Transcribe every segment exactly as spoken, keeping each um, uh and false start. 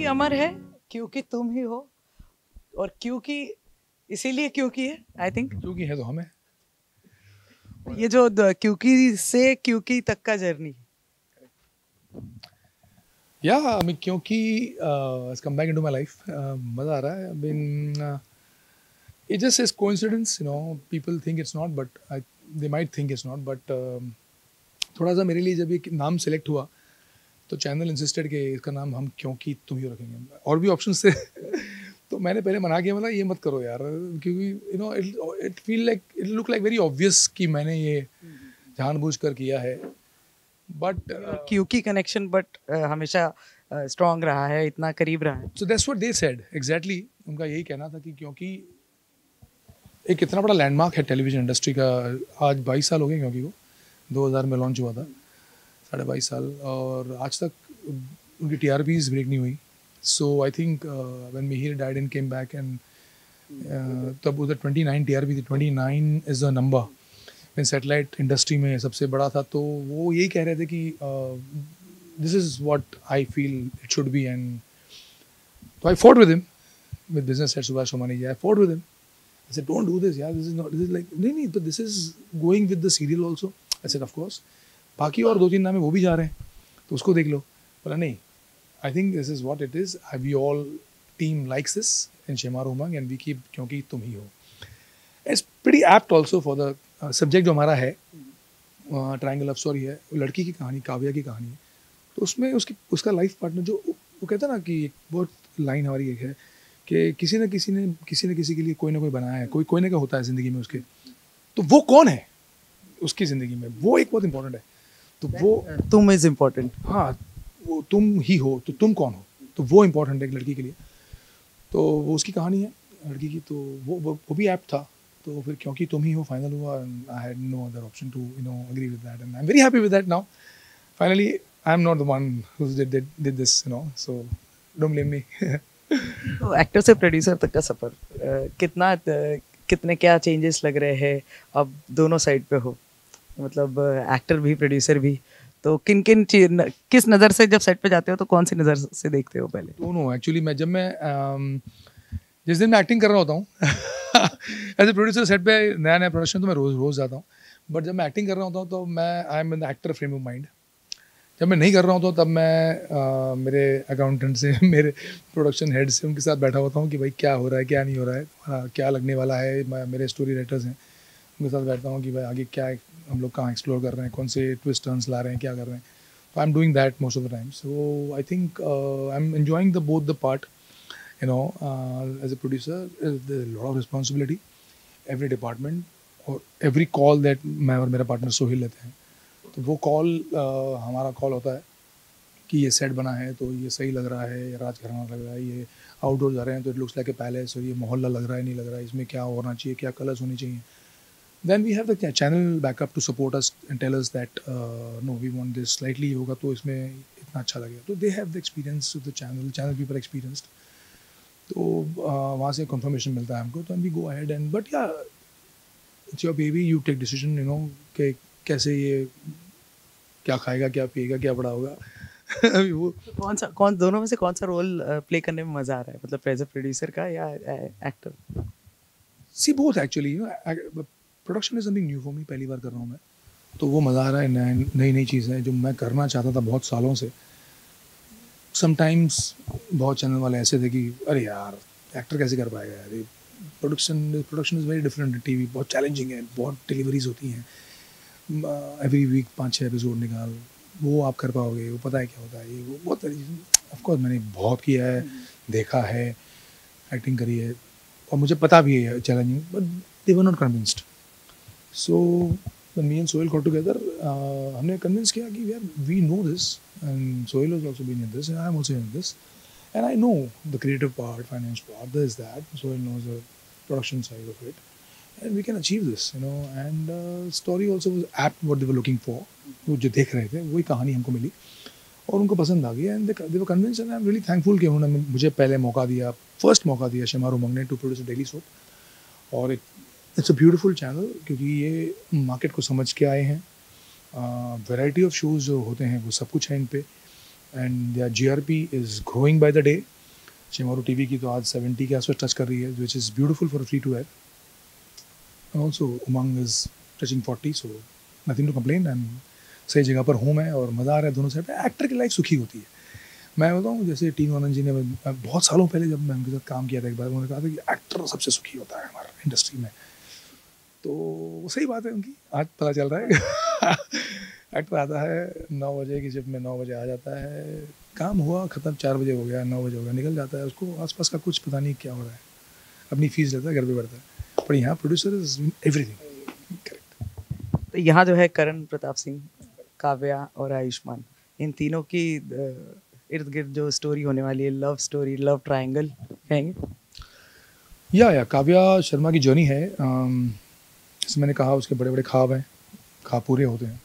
अमर है क्योंकि तुम ही हो, और क्योंकि इसीलिए क्योंकि है आई थिंक। क्योंकि है तो हमें। ये जो द- क्योंकि से क्योंकि तक का जर्नी। या आई मीन क्योंकि has come back into my life, uh, मजा आ रहा है। I mean, uh, it just is coincidence, you know. People think it's not, but I, they might think it's not, but um, थोड़ा सा मेरे लिए जब ये नाम सेलेक्ट हुआ तो चैनल इंसिस्टेड कि इसका नाम हम क्योंकि तुम ही रखेंगे। और भी ऑप्शंस थे तो मैंने पहले मना किया, मतलब ये मत करो यार, क्योंकि you know it it feel like it look like very obvious कि मैंने ये जानबूझकर किया है। बट क्योंकि कनेक्शन बट हमेशा स्ट्रांग रहा है, इतना करीब रहा है। So that's what they said exactly. उनका यही कहना था कि क्योंकि एक इतना बड़ा लैंडमार्क है टेलीविजन इंडस्ट्री का। आज बाईस साल हो गए क्योंकि वो दो हज़ार में लॉन्च हुआ था, साढ़े बाईस साल, और आज तक उनकी टी आर पीज ब्रेक नहीं हुई। So I think when Mihir died and came back and तब उधर twenty nine T R P थी। Twenty nine is a number मैं सैटेलाइट इंडस्ट्री में सबसे बड़ा था। तो वो यही कह रहे थे कि this is what I feel it should be. And तो I fought with him with business head Subhash Somani ji. I fought with him. I said, don't do this, yeah. This is not. This is like, no, no, but this is going with the serial also. I said, of course. बाकी और दो तीन नाम है वो भी जा रहे हैं, तो उसको देख लो। बोला नहीं, I think this is what it is. We all team likes this in Shemar Umang and we keep क्योंकि तुम ही हो. It's pretty apt also for the uh, subject जो हमारा है, ट्रायंगल लव स्टोरी है, लड़की की कहानी, काव्या की कहानी है। तो उसमें उसकी उसका लाइफ पार्टनर जो वो कहता है ना कि एक बहुत लाइन हमारी एक है कि किसी न किसी ने किसी न किसी के लिए कोई ना कोई बनाया है, कोई कोई ना कोई होता है ज़िंदगी में उसके। तो वो कौन है उसकी ज़िंदगी में, वो एक बहुत इंपॉर्टेंट है। तो वो तुम इज इम्पोर्टेंट। हाँ, वो तुम ही हो, तो तुम कौन हो, तो वो इम्पोर्टेंट है एक लड़की के लिए। तो वो उसकी कहानी है लड़की की। तो वो वो, वो भी ऐप था। तो फिर क्योंकि तुम ही हो फाइनल हुआ। I had no other option to you know agree with that and I am very happy with that now. Finally I am not the one who did did this, you know, so don't blame me. तो actor से producer तक का सफर अ, कितना अ, कितने क्या changes लग रहे हैं अब दोनों साइड पे हो, मतलब एक्टर भी प्रोड्यूसर भी। तो किन किन चीज न, किस नज़र से जब सेट पे जाते हो तो कौन सी नज़र से देखते हो पहले? दोनों एक्चुअली। मैं जब मैं um, जिस दिन मैं एक्टिंग कर रहा होता हूँ एज ए प्रोड्यूसर सेट पे नया नया प्रोडक्शन तो मैं रोज़ रोज़ जाता हूँ। बट जब मैं एक्टिंग कर रहा होता हूँ तो मैं I am in the actor frame of mind. जब मैं नहीं कर रहा हूँ तो तब मैं uh, मेरे अकाउंटेंट से मेरे प्रोडक्शन हेड से उनके साथ बैठा होता हूँ कि भाई क्या हो रहा है, क्या नहीं हो रहा है, uh, क्या लगने वाला है। मैं मेरे स्टोरी राइटर्स हैं, उनके साथ बैठता हूँ कि भाई आगे क्या हम लोग कहाँ एक्सप्लोर कर रहे हैं, कौन से ट्विस्ट टर्न्स ला रहे हैं, क्या कर रहे हैं। So I'm doing that most of the time. So I think uh, I'm enjoying the both the part. You know, uh, as a producer, uh, there's a lot of responsibility. Every department or every call that मैं और मेरा partner Sohil लेते हैं, तो वो call uh, हमारा call होता है कि ये set बना है तो ये सही लग रहा है, ये राजघराना लग रहा है, ये आउटडोर जा रहे हैं तो it looks like a palace, और ये मोहल्ला लग रहा है, नहीं लग रहा है, इसमें क्या होना चाहिए, क्या कलर्स होनी चाहिए। Then we have the channel backup to support us and tell us that uh, no, we want this slightly होगा तो इसमें इतना अच्छा लगेगा। तो they have the experience of the channel, channel people experienced। तो uh, वहाँ से confirmation मिलता है हमको, तो we go ahead and but yeah, it's your baby, you take decision, you know, कि कैसे ये क्या खाएगा, क्या पिएगा, क्या बड़ा होगा। अभी वो तो कौन सा कौन दोनों में से कौन सा रोल प्ले करने में मजा आ रहा है, मतलब एज ए प्रोड्यूसर का या actor? see both actually, you know, production is something new for me, पहली बार कर रहा हूँ मैं, तो वो मज़ा आ रहा है। नई नई चीज़ें हैं जो मैं करना चाहता था बहुत सालों से। समटाइम्स बहुत चैनल वाले ऐसे थे कि अरे यार एक्टर कैसे कर पाएगा यार, production production is very different. TV बहुत चैलेंजिंग है, बहुत डिलीवरीज होती हैं, एवरी वीक पाँच छः एपिसोड निकाल, वो आप कर पाओगे, वो पता है क्या होता है, ये वो बहुत सारी चीज़ें। ऑफकोर्स मैंने बहुत किया है, देखा है, एक्टिंग करी है, और मुझे पता भी है challenging, but they were not convinced. So when me and Sohail got together, uh, हमने convince किया कि यार we know this and Sohail has also been in this and I am also in this and I know the creative part, finance part, this that. Sohail knows the production side of it and we can achieve this, you know. And uh, story also was apt what they were looking for. वो जो देख रहे थे वही कहानी हमको मिली और उनको पसंद आ गई and they, they were convinced and I am really thankful कि उन्होंने मुझे पहले मौका दिया, first मौका दिया शेमार उमंग ने to produce a daily soap। और एक इट्स अ ब्यूटीफुल चैनल क्योंकि ये मार्केट को समझ के आए हैं। वैरायटी ऑफ शोज़ जो होते हैं वो सब कुछ है इन पे and there G R P is growing by the day. Shemaroo TV की तो आज सेवेंटी के आसपास टच कर रही है, which is beautiful for free to air. And also Umang is touching forty, so nothing to complain. And सही जगह पर हूँ मैं और मज़ा आ रहा है दोनों साइड पे. एक्टर की लाइफ सुखी होती है. मैं बताऊँ, जैसे टी नोनन जी ने बहुत सालों पहले जब मैं उनके साथ काम किया था, एक बार उन्होंने कहा था कि एक्टर सबसे सुखी होता है हमारे इंडस्ट्री में. तो सही बात है उनकी, आज पता चल रहा है. एक्टर आता है नौ बजे की शिफ्ट में, नौ बजे आ जाता है, काम हुआ ख़त्म, चार बजे हो गया, नौ बजे हो गया, निकल जाता है. उसको आसपास का कुछ पता नहीं क्या हो रहा है, अपनी फीस लेता है, घर पे बैठता है. पर यहाँ प्रोड्यूसर इज एवरीथिंग. करेक्ट. तो यहाँ जो है करण प्रताप सिंह, काव्या और आयुष्मान, इन तीनों की इर्द गिर्द जो स्टोरी होने वाली है, लव स्टोरी, लव ट्रायंगल कहेंगे. या या काव्या शर्मा की जर्नी है. um, जैसे मैंने कहा, उसके बड़े बड़े ख्वाब हैं, ख्वाब पूरे होते हैं.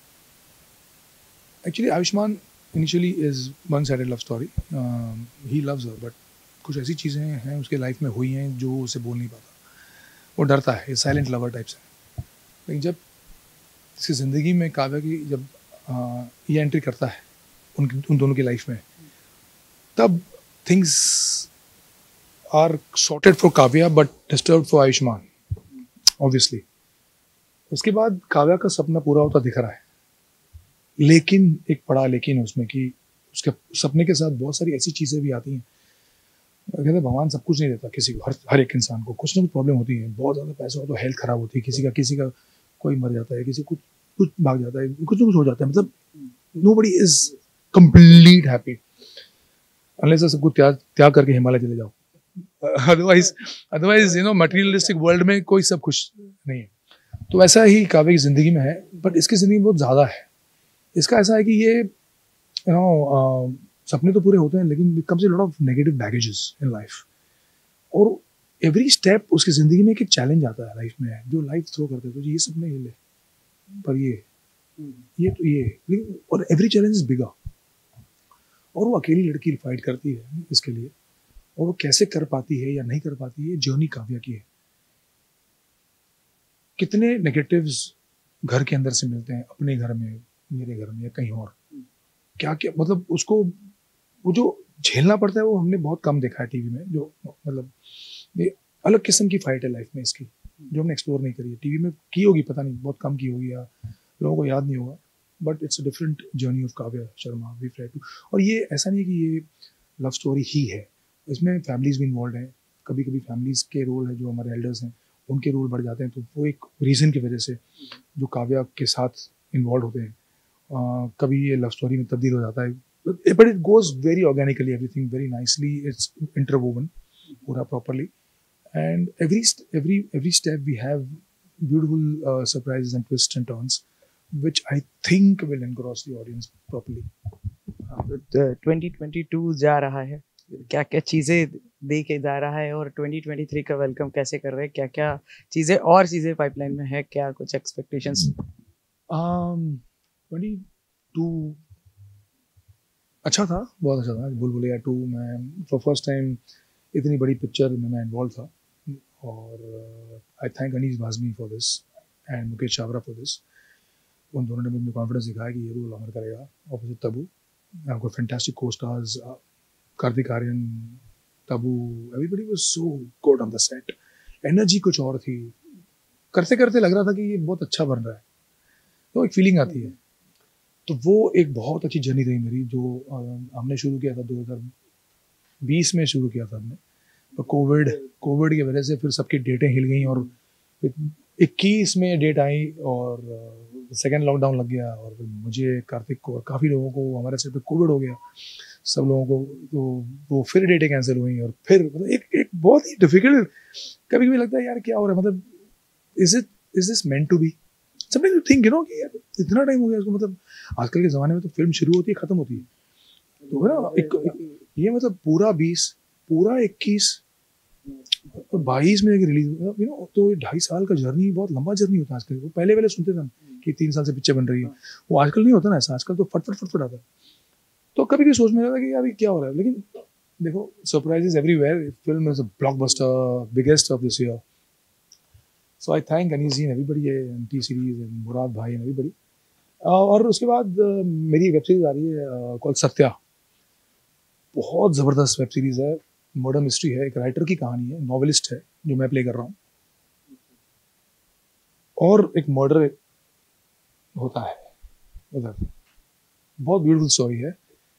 Actually Ayushman initially is one sided love story. He loves her, but कुछ ऐसी चीज़ें हैं उसके लाइफ में हुई हैं जो उसे बोल नहीं पाता. वो डरता है, ये साइलेंट लवर टाइप से. लेकिन जब इसकी ज़िंदगी में काव्या की जब uh, ये एंट्री करता है उन उन दोनों की लाइफ में, तब things are sorted for Kavya but disturb for Ayushman, obviously. उसके बाद काव्या का सपना पूरा होता दिख रहा है, लेकिन एक बड़ा लेकिन है उसमें कि उसके सपने के साथ बहुत सारी ऐसी चीज़ें भी आती हैं. कहते हैं भगवान सब कुछ नहीं देता किसी को, हर हर एक इंसान को कुछ ना कुछ प्रॉब्लम होती है. बहुत ज़्यादा पैसा हो तो हेल्थ खराब होती है किसी का, किसी का कोई मर जाता है, किसी कुछ कुछ भाग जाता है, कुछ ना कुछ हो जाता है. मतलब nobody is complete happy unless सब कुछ त्याग त्याग करके हिमालय चले जाओ. Otherwise otherwise you know materialistic world में कोई सब खुश नहीं है. तो वैसा ही काव्य की ज़िंदगी में है, बट इसकी ज़िंदगी बहुत ज़्यादा है. इसका ऐसा है कि ये यू नो सपने तो पूरे होते हैं, लेकिन it comes a lot of negative baggages in life. और एवरी स्टेप उसकी ज़िंदगी में एक एक चैलेंज आता है लाइफ में, जो लाइफ थ्रो करते हैं. तो ये सपने ये ले, पर ये ये तो ये, और एवरी चैलेंज इज बिगर. और वो अकेली लड़की फाइट करती है इसके लिए, और वो कैसे कर पाती है या नहीं कर पाती है, जर्नी काव्या की है. कितने नेगेटिव्स घर के अंदर से मिलते हैं, अपने घर में, मेरे घर में या कहीं और, क्या क्या मतलब उसको वो जो झेलना पड़ता है वो हमने बहुत कम देखा है टीवी में. जो मतलब ये अलग किस्म की फाइट है लाइफ में इसकी, जो हमने एक्सप्लोर नहीं करी है. टीवी में की होगी, पता नहीं, बहुत कम की होगी या लोगों को याद नहीं होगा, but it's a different journey of Kavya Sharma we try to. और ये ऐसा नहीं कि ये लव स्टोरी ही है, इसमें फैमिलीज भी इन्वॉल्व हैं. कभी कभी फैमिलीज के रोल है, जो हमारे एल्डर्स हैं उनके रोल बढ़ जाते हैं, तो वो एक रीज़न की वजह से जो काव्या के साथ इन्वॉल्व होते हैं, uh, कभी ये लव स्टोरी में तब्दील हो जाता है. But it goes very organically, everything very nicely, it's interwoven पूरा properly. And every every every step we have beautiful surprises and twist and turns which I think will engross the audience properly. Twenty twenty two जा रहा है, क्या क्या चीज़ें दे के जा रहा है, और ट्वेंटी ट्वेंटी थ्री का वेलकम कैसे कर रहे हैं, क्या क्या चीज़ें और चीज़ें पाइपलाइन में है, क्या कुछ एक्सपेक्टेशंस? ट्वेंटी टू अच्छा था, बहुत अच्छा था. बुलबुलैया टू में फॉर फर्स्ट टाइम इतनी बड़ी पिक्चर में मैं इन्वॉल्व था, और I thank Anees Bazmee for this and Mukesh Chhabra for this. उन दोनों ने मुझे कॉन्फिडेंस दिखाया कि ये रोल अमर करेगा. Opposite Tabu, I got fantastic costars, Kartik Aaryan, Tabu, everybody was so good on the set. Energy कुछ और थी, करते करते लग रहा था कि ये बहुत अच्छा बन रहा है, तो एक फीलिंग आती है. तो वो एक बहुत अच्छी जर्नी रही मेरी, जो uh, हमने शुरू किया था दो हज़ार बीस में शुरू किया था हमने, तो कोविड कोविड की वजह से फिर सबकी डेटें हिल गई, और इक्कीस में डेट आई और सेकेंड लॉकडाउन लग गया, और फिर मुझे, कार्तिक को और काफ़ी लोगों को हमारे सेट पे कोविड हो गया, सब लोगों को. तो वो फिर डेटें कैंसिल हुई, और फिर मतलब एक एक बहुत ही डिफिकल्ट, कभी कभी लगता है यार क्या हो रहा है, मतलब is it is this meant to be something, you think you know कि यार इतना टाइम हो गया इसको. मतलब आजकल के ज़माने में तो फिल्म शुरू होती है ख़त्म होती है, तो है ना, एक, एक, ये मतलब पूरा बीस, पूरा इक्कीस और बाईस में रिलीज, यू नो, तो ढाई साल का जर्नी बहुत लंबा जर्नी होता है आजकल. वो पहले पहले सुनते थे कि तीन साल से पिक्चर बन रही है, वो आजकल नहीं होता ना ऐसा. आजकल तो फटफट फटफट आता है. तो कभी कभी सोच में आता है कि यार क्या हो रहा है, लेकिन देखो surprises everywhere. Film is a blockbuster, biggest of this year. So I thank Anees ji and everybody, and T series and Murad भाई एंड एवरीबॉडी. और उसके बाद मेरी वेब सीरीज आ रही है कॉल्ड सत्या. बहुत ज़बरदस्त वेब सीरीज़ है. मर्डर मिस्ट्री है, एक राइटर की कहानी है, नॉवेलिस्ट है जो मैं प्ले कर रहा हूँ, और एक मर्डर होता है उधर। बहुत ब्यूटीफुल स्टोरी है।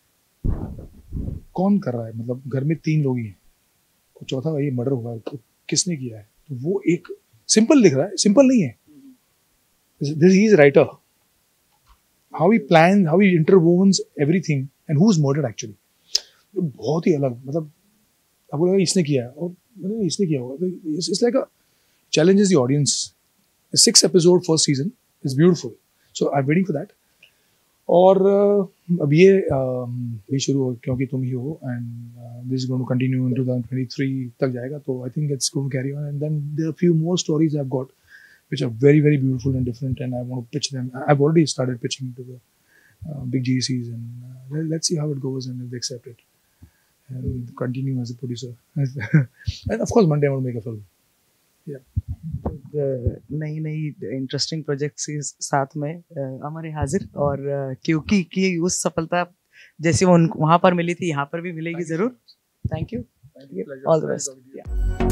कौन कर रहा है, मतलब घर में तीन लोग ही हैं, चौथा ये मर्डर हुआ है, तो किसने किया है? तो वो एक सिंपल लिख रहा है, सिंपल नहीं है, this he is writer, how he plan, how he interweaves everything and who is murdered actually. बहुत ही अलग, मतलब अब बोला इसने किया है और मतलब इसने किया होगा, it's like a challenges the audience. A six episode first season is beautiful, so I'm waiting for that. और uh, अब ये uh, ये शुरू हो क्योंकि तुम ही हो, and this is going to continue in twenty twenty-three तक जाएगा, तो I think it's going to carry on, and then there are a few more stories I've got which are very very beautiful and different, and I want to pitch them. I've already started pitching to the uh, big G Cs, and uh, let's see how it goes and if they accept it, and continue as a producer. And of course Monday I want to make a film. नई नई interesting projects के साथ में हमारे हाजिर, और क्योंकि की उस सफलता जैसी वो वहाँ पर मिली थी यहाँ पर भी मिलेगी ज़रूर। Thank you, all the best.